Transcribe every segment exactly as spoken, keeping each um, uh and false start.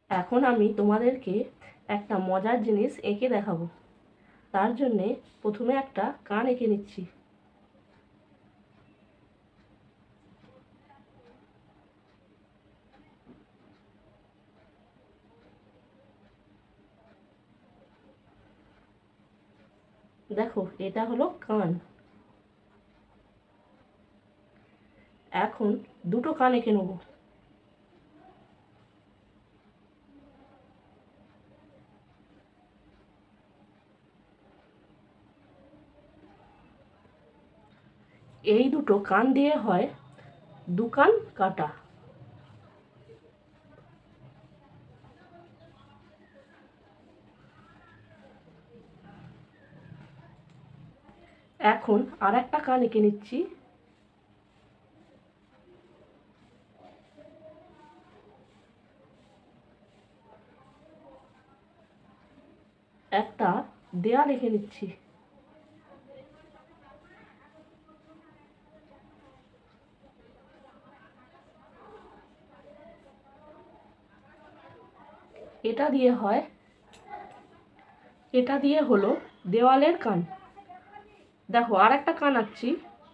এখন আমি তোমাদেরকে একটা মজার জিনিস এঁকে দেখাবো। তার জন্যে প্রথমে একটা কান এঁকে নিচ্ছি। দেখো, এটা হলো কান। এখন দুটো কান এঁকে নেব। এই দুটো কান দিয়ে হয় দু কান কাটা। এখন আর একটা কান এঁকে নিচ্ছি। একটা দেয়াল এঁকে নিচ্ছি। এটা দিয়ে হয় এটা দিয়ে হলো দেওয়ালের কান। দেখো, আর একটা কান আঁকছি।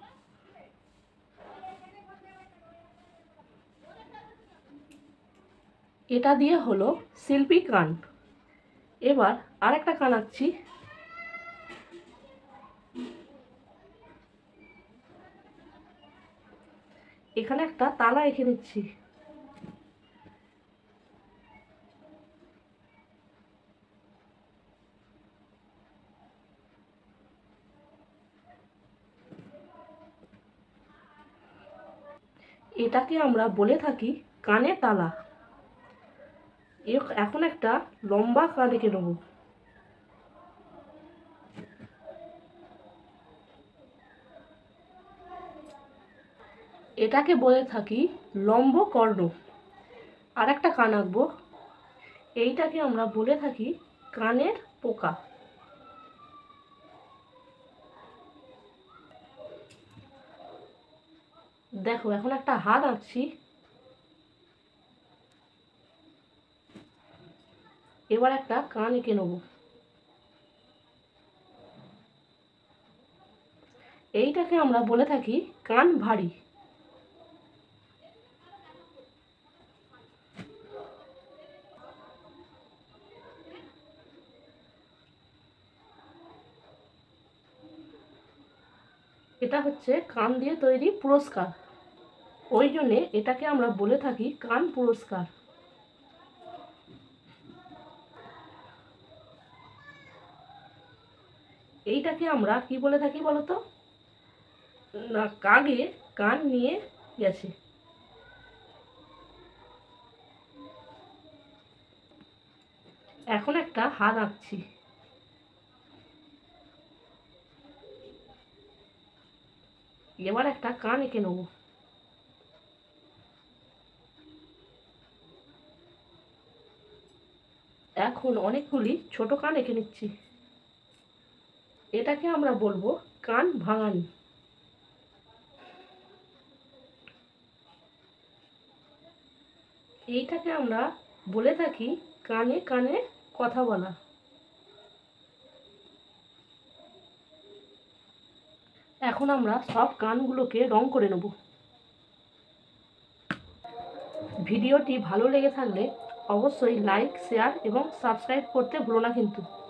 এটা দিয়ে হলো শিল্পী কান। এবার আর একটা কান আঁকছি। এখানে একটা তালা এঁকে নিচ্ছি। এটাকে আমরা বলে থাকি কানে তালা। এখন একটা লম্বা কান এঁকে নেব। এটাকে বলে থাকি লম্ব কর্ণ। আর একটা কান আঁকবো। এইটাকে আমরা বলে থাকি কানের পোকা। দেখো, এখন একটা হাত আঁকছি। এবার একটা কান এঁকে নেব। এইটাকে আমরা বলে থাকি কান ভারী। এটা হচ্ছে কান দিয়ে তৈরি পুরস্কার। ওই জন্যে এটাকে আমরা বলে থাকি কান পুরস্কার। এইটাকে আমরা কি বলে থাকি বলতো? না, কাগে কান নিয়ে গেছে। এখন একটা হাত আঁকছি। এবার একটা কান এঁকে নেব। এখন অনেকগুলি ছোট কান এঁকে নিচ্ছি। এটাকে আমরা বলবো কান ভাঙানি। এইটাকে আমরা বলে থাকি কানে কানে কথা বলা। এখন আমরা সব কানগুলোকে রং করে নেব। ভিডিওটি ভালো লেগে থাকলে অবশ্যই লাইক, শেয়ার এবং সাবস্ক্রাইব করতে ভুলো না কিন্তু।